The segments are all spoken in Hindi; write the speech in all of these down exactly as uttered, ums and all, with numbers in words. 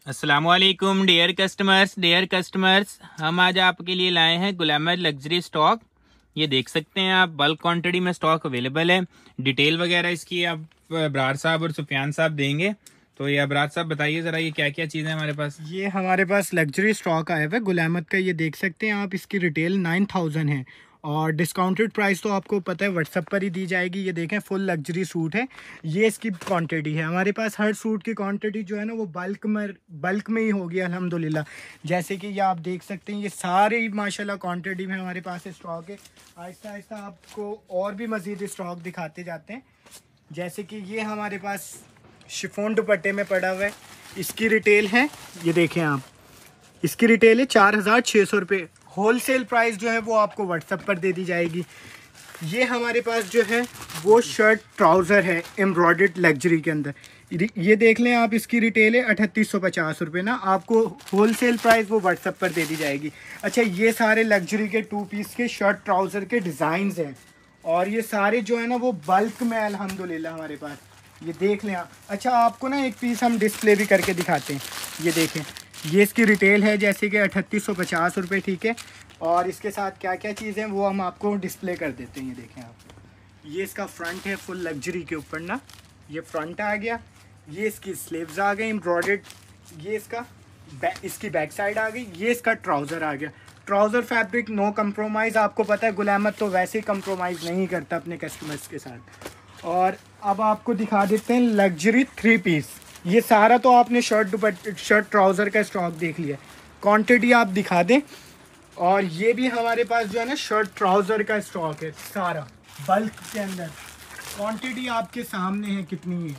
अस्सलामुअलैकुम डियर कस्टमर्स डियर कस्टमर्स हम आज आपके लिए लाए हैं गुलामर लग्जरी स्टॉक। ये देख सकते हैं आप, बल्क क्वांटिटी में स्टॉक अवेलेबल है। डिटेल वगैरह इसकी आप अबरार साहब और सुफियान साहब देंगे। तो ये अबरार साहब बताइए ज़रा, ये क्या क्या चीज़ें हमारे पास? ये हमारे पास लग्जरी स्टॉक आया हुआ है गुलामत का। ये देख सकते हैं आप, इसकी रिटेल नाइन थाउजेंड है और डिस्काउंटेड प्राइस तो आपको पता है व्हाट्सएप पर ही दी जाएगी। ये देखें, फुल लग्जरी सूट है। ये इसकी क्वांटिटी है। हमारे पास हर सूट की क्वांटिटी जो है ना वो बल्क में बल्क में ही होगी अल्हम्दुलिल्लाह। जैसे कि ये आप देख सकते हैं, ये सारे ही माशाल्लाह क्वांटिटी में हमारे पास स्टॉक है। आहिस्ता आहिस्ता आपको और भी मज़ीद स्टॉक दिखाते जाते हैं। जैसे कि ये हमारे पास शिफॉन दुपट्टे में पड़ा हुआ है। इसकी रिटेल है, ये देखें आप, इसकी रिटेल है चार हज़ार छः सौ रुपये। होल सेल प्राइस जो है वो आपको व्हाट्सएप पर दे दी जाएगी। ये हमारे पास जो है वो शर्ट ट्राउज़र है एम्ब्रॉयडर्ड लग्जरी के अंदर। ये देख लें आप, इसकी रिटेल है अठतीस सौ पचास रुपये ना। आपको होल सेल प्राइस वो व्हाट्सएप पर दे दी जाएगी। अच्छा, ये सारे लग्जरी के टू पीस के शर्ट ट्राउज़र के डिज़ाइंस हैं और ये सारे जो है ना वो बल्क में अल्हम्दुलिल्लाह हमारे पास। ये देख लें आप। अच्छा, आपको ना एक पीस हम डिस्प्ले भी करके दिखाते हैं। ये देखें, ये इसकी रिटेल है जैसे कि अठतीस सौ पचास रुपये, ठीक है। और इसके साथ क्या क्या चीज़ें वो हम आपको डिस्प्ले कर देते हैं। ये देखें आप, ये इसका फ्रंट है फुल लग्जरी के ऊपर ना, ये फ्रंट आ गया। ये इसकी स्लीव्स आ गई एम्ब्रॉयडर्ड। ये इसका बै, इसकी बैक साइड आ गई। ये इसका ट्राउज़र आ गया। Trouser fabric no compromise. आपको पता है गुलामत तो वैसे ही कंप्रोमाइज़ नहीं करता अपने कस्टमर्स के साथ। और अब आपको दिखा देते हैं लग्जरी थ्री पीस। ये सारा तो आपने शर्ट दुपट्टे शर्ट ट्राउज़र का स्टॉक देख लिया। क्वांटिटी आप दिखा दें। और ये भी हमारे पास जो है ना शर्ट ट्राउज़र का स्टॉक है सारा बल्क के अंदर। क्वांटिटी आपके सामने है कितनी है।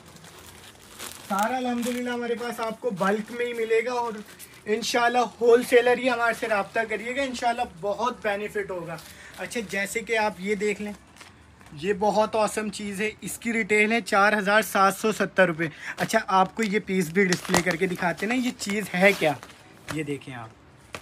सारा अल्हम्दुलिल्लाह हमारे पास आपको बल्क में ही मिलेगा और इंशाल्लाह होल सेलर ही हमारे से रब्ता करिएगा, इंशाल्लाह बहुत बेनिफिट होगा। अच्छा, जैसे कि आप ये देख लें, ये बहुत औसम चीज़ है। इसकी रिटेल है चार हज़ार सात सौ सत्तर रुपये। अच्छा, आपको ये पीस भी डिस्प्ले करके दिखाते ना, ये चीज़ है क्या। ये देखें आप,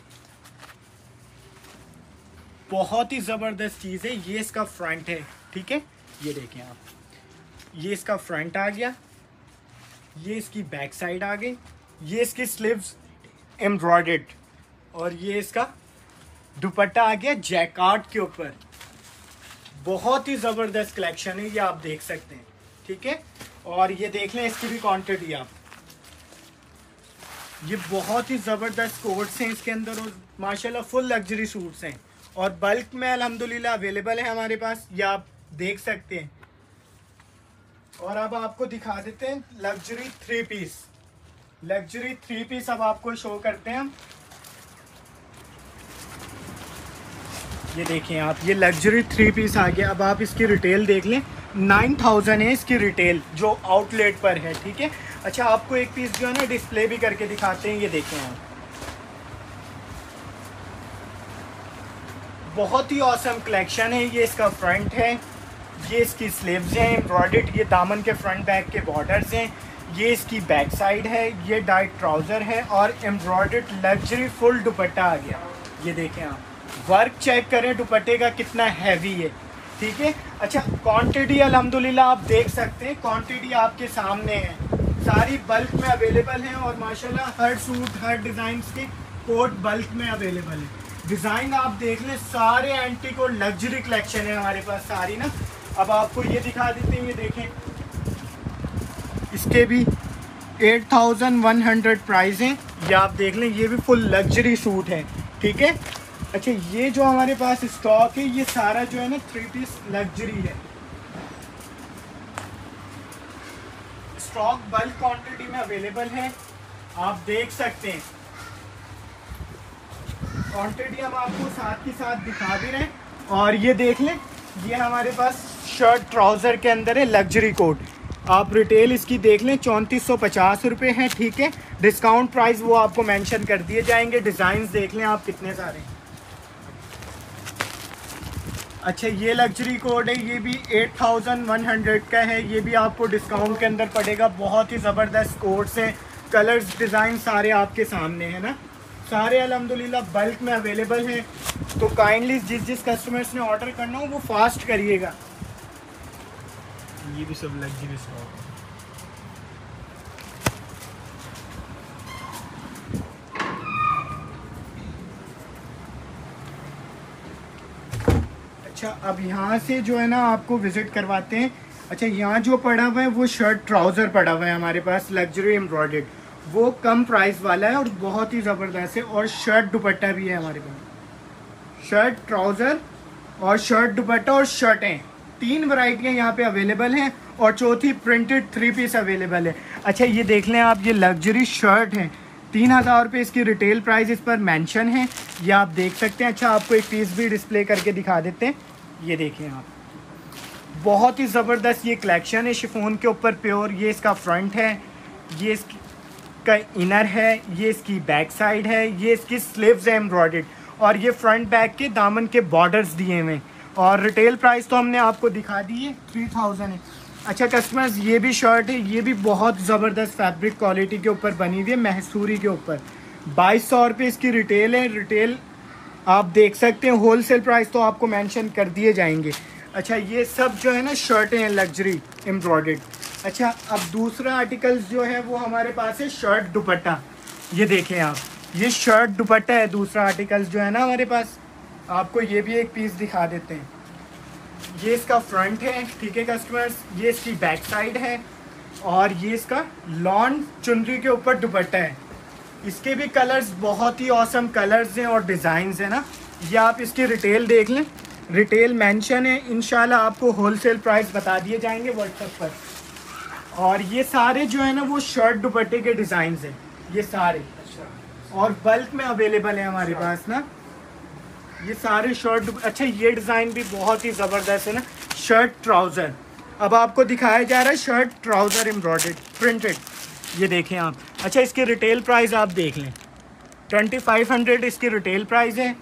बहुत ही ज़बरदस्त चीज़ है। ये इसका फ्रंट है, ठीक है। ये देखें आप, ये इसका फ्रंट आ गया। ये इसकी बैक साइड आ गई। ये इसकी स्लीव्स एम्ब्रॉयडर्ड और ये इसका दुपट्टा आ गया जैकार्ड के ऊपर। बहुत ही ज़बरदस्त कलेक्शन है, ये आप देख सकते हैं, ठीक है। और ये देख लें इसकी भी क्वांटिटी आप। ये बहुत ही ज़बरदस्त कोट्स हैं इसके अंदर और माशाल्लाह फुल लग्जरी सूट्स हैं और बल्क में अल्हम्दुलिल्लाह अवेलेबल है हमारे पास, ये आप देख सकते हैं। और अब आपको दिखा देते हैं luxury three piece. Luxury three piece अब आपको शो करते हैं हम। ये देखें आप, ये लग्जरी थ्री पीस आ गया। अब आप इसकी रिटेल देख लें, नाइन थाउजेंड है इसकी रिटेल जो आउटलेट पर है, ठीक है। अच्छा, आपको एक पीस जो है ना डिस्प्ले भी करके दिखाते हैं। ये देखें आप, बहुत ही औसम कलेक्शन है। ये इसका फ्रंट है, ये इसकी स्लीव्स हैं एम्ब्रॉयडर्ड, ये दामन के फ्रंट बैक के बॉर्डर्स हैं। ये इसकी बैक साइड है, ये डाइट ट्राउज़र है और एम्ब्रॉयडर्ड लग्जरी फुल दुपट्टा आ गया। ये देखें आप, वर्क चेक करें दुपट्टे का कितना हैवी है, ठीक है। अच्छा, क्वांटिटी अल्हम्दुलिल्लाह आप देख सकते हैं, क्वांटिटी आपके सामने है, सारी बल्क में अवेलेबल है और माशाल्लाह हर सूट हर डिज़ाइन के कोट बल्क में अवेलेबल है। डिज़ाइन आप देख लें, सारे एंटीक और लग्जरी कलेक्शन है हमारे पास सारी ना। अब आपको ये दिखा देते हैं, ये देखें, इसके भी eight thousand one hundred price हैं। ये आप देख लें, ये भी फुल लग्जरी सूट है, ठीक है। अच्छा, ये जो हमारे पास स्टॉक है ये सारा जो है ना थ्री पीस लग्जरी है। स्टॉक बल्क क्वांटिटी में अवेलेबल है, आप देख सकते हैं। क्वांटिटी हम आपको साथ ही साथ दिखा भी रहे हैं। और ये देख लें, ये हमारे पास शर्ट ट्राउज़र के अंदर है लग्जरी कोट। आप रिटेल इसकी देख लें चौंतीस सौ पचास रुपये है, ठीक है। डिस्काउंट प्राइस वो आपको मेंशन कर दिए जाएंगे। डिज़ाइंस देख लें आप कितने सारे। अच्छा, ये लग्जरी कोड है, ये भी एट थाउजेंड वन हंड्रेड का है। ये भी आपको डिस्काउंट के अंदर पड़ेगा। बहुत ही ज़बरदस्त कोड्स हैं, कलर्स डिज़ाइन सारे आपके सामने हैं ना। सारे अल्हम्दुलिल्लाह बल्क में अवेलेबल हैं। तो काइंडली जिस जिस कस्टमर्स ने ऑर्डर करना हो वो फास्ट करिएगा। ये भी सब लग्जरी स्टॉक है। अच्छा, अब यहाँ से जो है ना आपको विजिट करवाते हैं। अच्छा, यहाँ जो पड़ा हुआ है वो शर्ट ट्राउज़र पड़ा हुआ है हमारे पास, लग्जरी एम्ब्रॉयडर्ड, वो कम प्राइस वाला है और बहुत ही ज़बरदस्त है। और शर्ट दुपट्टा भी है हमारे पास, शर्ट ट्राउज़र और शर्ट दुपट्टा और शर्टें, तीन वैरायटियाँ यहाँ पे अवेलेबल हैं। और चौथी प्रिंटेड थ्री पीस अवेलेबल है। अच्छा, ये देख लें आप, ये लग्जरी शर्ट है, तीन हज़ार रुपये इसकी रिटेल प्राइस इस पर मेंशन है, ये आप देख सकते हैं। अच्छा, आपको एक पीस भी डिस्प्ले करके दिखा देते हैं, ये देखें आप, बहुत ही ज़बरदस्त ये कलेक्शन है शिफॉन के ऊपर प्योर। ये इसका फ्रंट है, ये इसका इनर है, ये इसकी बैक साइड है, ये इसकी स्लीव्स है एम्ब्रॉयडर्ड, और ये फ्रंट बैक के दामन के बॉर्डर्स दिए हुए हैं। और रिटेल प्राइस तो हमने आपको दिखा दी है, थ्री थाउजेंड है। अच्छा कस्टमर्स, ये भी शर्ट है, ये भी बहुत ज़बरदस्त फैब्रिक क्वालिटी के ऊपर बनी हुई है, महसूरी के ऊपर, बाईस सौ रुपये इसकी रिटेल है। रिटेल आप देख सकते हैं, होल सेल प्राइस तो आपको मेंशन कर दिए जाएंगे। अच्छा, ये सब जो है ना शर्टें हैं लग्जरी एम्ब्रॉयडर्ड। अच्छा, अब दूसरा आर्टिकल्स जो है वो हमारे पास है शर्ट दुपट्टा। ये देखें आप, ये शर्ट दुपट्टा है दूसरा आर्टिकल्स जो है ना हमारे पास। आपको ये भी एक पीस दिखा देते हैं, ये इसका फ्रंट है, ठीक है कस्टमर्स, ये इसकी बैक साइड है, और ये इसका लॉन चुनरी के ऊपर दुपट्टा है। इसके भी कलर्स बहुत ही औसम कलर्स हैं और डिज़ाइंस हैं ना। ये आप इसकी रिटेल देख लें, रिटेल मेंशन है, इंशाल्लाह आपको होलसेल प्राइस बता दिए जाएंगे व्हाट्सएप पर। और ये सारे जो है ना वो शर्ट दुपट्टे के डिज़ाइंस हैं, ये सारे, और बल्क में अवेलेबल है हमारे पास ना ये सारे शर्ट। अच्छा, ये डिज़ाइन भी बहुत ही ज़बरदस्त है ना, शर्ट ट्राउज़र। अब आपको दिखाया जा रहा है शर्ट ट्राउज़र एम्ब्रॉयडर्ड प्रिंटेड, ये देखें आप। अच्छा, इसकी रिटेल प्राइस आप देख लें, ट्वेंटी फाइव हंड्रेड इसकी रिटेल प्राइस है।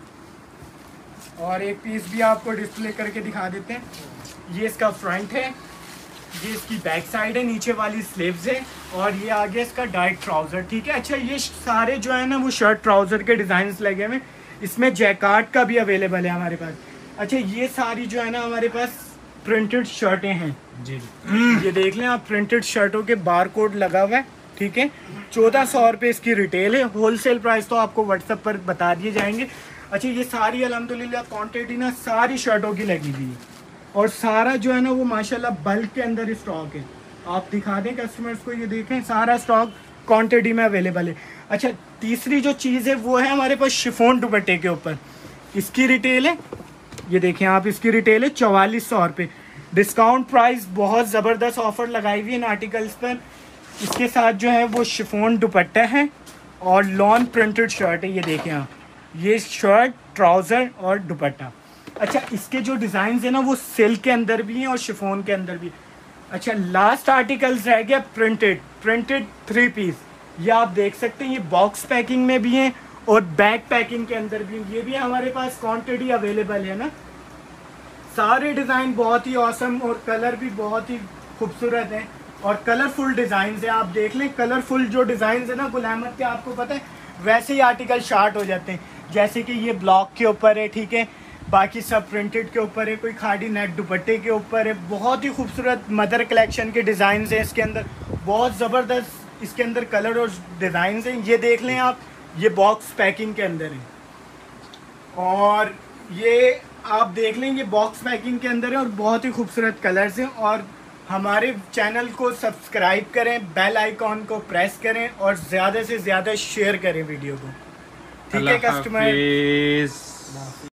और एक पीस भी आपको डिस्प्ले करके दिखा देते हैं, ये इसका फ्रंट है, ये इसकी बैक साइड है, नीचे वाली स्लीव्स है, और ये आगे इसका डायरेक्ट ट्राउज़र, ठीक है। अच्छा, ये सारे जो है ना वो शर्ट ट्राउज़र के डिज़ाइंस लगे हुए, इसमें जैकार्ड का भी अवेलेबल है हमारे पास। अच्छा, ये सारी जो है ना हमारे पास प्रिंटेड शर्टें हैं जी, ये देख लें आप, प्रिंटेड शर्टों के बार कोड लगा हुआ है, ठीक है। चौदह सौ रुपये इसकी रिटेल है, होलसेल प्राइस तो आपको व्हाट्सएप पर बता दिए जाएंगे। अच्छा, ये सारी अल्हम्दुलिल्लाह क्वांटिटी ना सारी शर्टों की लगी हुई है, और सारा जो है ना वो माशाल्लाह बल्क के अंदर स्टॉक है। आप दिखा दें कस्टमर्स को, ये देखें सारा स्टॉक क्वांटिटी में अवेलेबल है। अच्छा, तीसरी जो चीज़ है वो है हमारे पास शिफॉन दुपट्टे के ऊपर, इसकी रिटेल है, ये देखें आप, इसकी रिटेल है चवालीस सौ रुपये, डिस्काउंट प्राइस, बहुत ज़बरदस्त ऑफर लगाई हुई है इन आर्टिकल्स पर। इसके साथ जो है वो शिफॉन दुपट्टा है और लॉन प्रिंटेड शर्ट है, ये देखें आप, ये शर्ट ट्राउज़र और दुपट्टा। अच्छा, इसके जो डिज़ाइन है ना वो सिल्क के अंदर भी हैं और शिफॉन के अंदर भी। अच्छा, लास्ट आर्टिकल्स रह गया प्रिंटेड, प्रिंटेड थ्री पीस, ये आप देख सकते हैं, ये बॉक्स पैकिंग में भी हैं और बैग पैकिंग के अंदर भी, ये भी हमारे पास क्वांटिटी अवेलेबल है ना। सारे डिज़ाइन बहुत ही औसम और कलर भी बहुत ही खूबसूरत हैं और कलरफुल डिज़ाइन है। आप देख लें, कलरफुल जो डिज़ाइन है ना गुल अहमद के, आपको पता है वैसे ही आर्टिकल शार्ट हो जाते हैं, जैसे कि ये ब्लॉक के ऊपर है, ठीक है, बाकी सब प्रिंटेड के ऊपर है, कोई खाड़ी नेट दुपट्टे के ऊपर है। बहुत ही खूबसूरत मदर कलेक्शन के डिज़ाइन हैं इसके अंदर, बहुत ज़बरदस्त इसके अंदर कलर और डिज़ाइन हैं। ये देख लें आप, ये बॉक्स पैकिंग के अंदर है, और ये आप देख लें, ये बॉक्स पैकिंग के अंदर है और बहुत ही खूबसूरत कलर्स हैं। और हमारे चैनल को सब्सक्राइब करें, बेल आइकॉन को प्रेस करें और ज़्यादा से ज़्यादा शेयर करें वीडियो को, ठीक है कस्टमर।